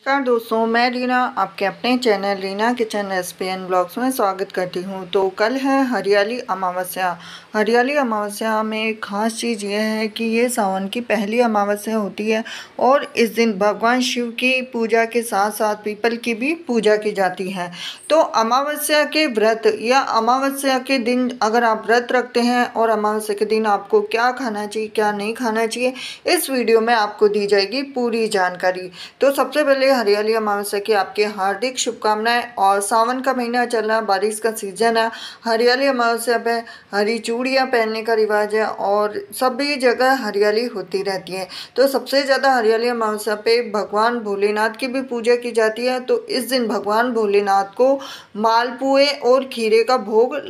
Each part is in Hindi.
नमस्कार दोस्तों, मैं रीना आपके अपने channel Reena kitchen recipe and blogs में स्वागत करती हूँ। तो कल है हरियाली अमावस्या। हरियाली अमावस्या में एक ख़ास चीज़ ये है कि ये सावन की पहली अमावस्या होती है और इस दिन भगवान शिव की पूजा के साथ साथ पीपल की भी पूजा की जाती है। तो अमावस्या के व्रत या अमावस्या के दिन अगर आप व्रत रखते हैं और अमावस्या के दिन आपको क्या खाना चाहिए क्या नहीं खाना चाहिए, इस वीडियो में आपको दी जाएगी पूरी जानकारी। तो सबसे पहले हरियाली अमावस्या की आपके हार्दिक शुभकामनाएं। और सावन का महीना चल रहा है, बारिश का सीजन है। हरियाली अमावस्या पे हरी चूड़ियाँ पहनने का रिवाज है और सभी जगह हरियाली होती रहती है। तो सबसे ज़्यादा हरियाली अमावस्या पे भगवान भोलेनाथ की भी पूजा की जाती है। तो इस दिन भगवान भोलेनाथ को मालपुए और खीर का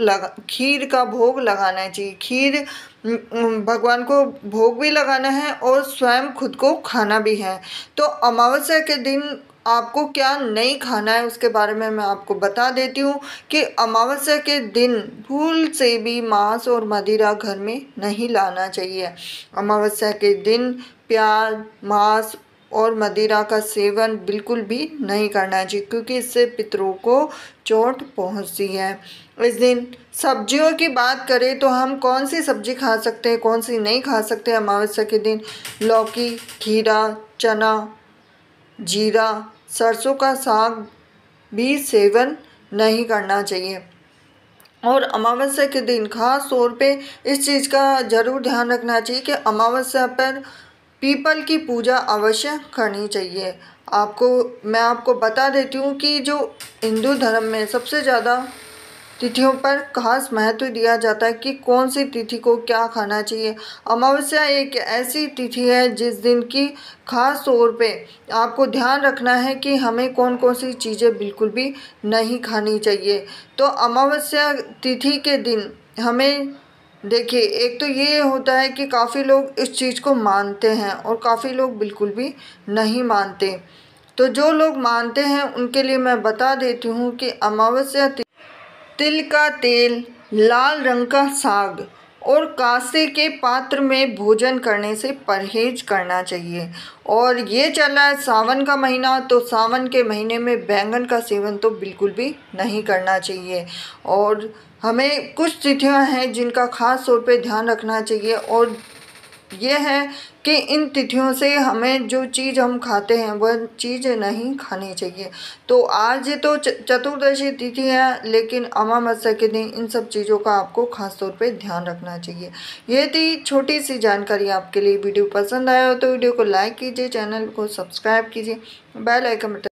भोग लगाना चाहिए। खीर भगवान को भोग भी लगाना है और स्वयं खुद को खाना भी है। तो अमावस्या के दिन आपको क्या नहीं खाना है उसके बारे में मैं आपको बता देती हूँ कि अमावस्या के दिन भूल से भी मांस और मदिरा घर में नहीं लाना चाहिए। अमावस्या के दिन प्याज, मांस और मदिरा का सेवन बिल्कुल भी नहीं करना चाहिए, क्योंकि इससे पितरों को चोट पहुंचती है। इस दिन सब्जियों की बात करें तो हम कौन सी सब्जी खा सकते हैं, कौन सी नहीं खा सकते अमावस्या के दिन। लौकी, खीरा, चना, जीरा, सरसों का साग भी सेवन नहीं करना चाहिए। और अमावस्या के दिन खास तौर पे इस चीज़ का ज़रूर ध्यान रखना चाहिए कि अमावस्या पर पीपल की पूजा अवश्य करनी चाहिए। मैं आपको बता देती हूँ कि जो हिंदू धर्म में सबसे ज़्यादा तिथियों पर खास महत्व दिया जाता है कि कौन सी तिथि को क्या खाना चाहिए। अमावस्या एक ऐसी तिथि है जिस दिन की खास तौर पे आपको ध्यान रखना है कि हमें कौन कौन सी चीज़ें बिल्कुल भी नहीं खानी चाहिए। तो अमावस्या तिथि के दिन हमें देखिए, एक तो ये होता है कि काफ़ी लोग इस चीज़ को मानते हैं और काफ़ी लोग बिल्कुल भी नहीं मानते। तो जो लोग मानते हैं उनके लिए मैं बता देती हूँ कि अमावस्या तिल का तेल, लाल रंग का साग और कांसे के पात्र में भोजन करने से परहेज करना चाहिए। और ये चला है सावन का महीना, तो सावन के महीने में बैंगन का सेवन तो बिल्कुल भी नहीं करना चाहिए। और हमें कुछ तिथियां हैं जिनका खास तौर पे ध्यान रखना चाहिए, और ये है कि इन तिथियों से हमें जो चीज़ हम खाते हैं वह चीज़ नहीं खानी चाहिए। तो आज तो चतुर्दशी तिथि है, लेकिन अमावस्या के दिन इन सब चीज़ों का आपको खास तौर पे ध्यान रखना चाहिए। ये थी छोटी सी जानकारी आपके लिए। वीडियो पसंद आया हो तो वीडियो को लाइक कीजिए, चैनल को सब्सक्राइब कीजिए, बेल आइकन बटन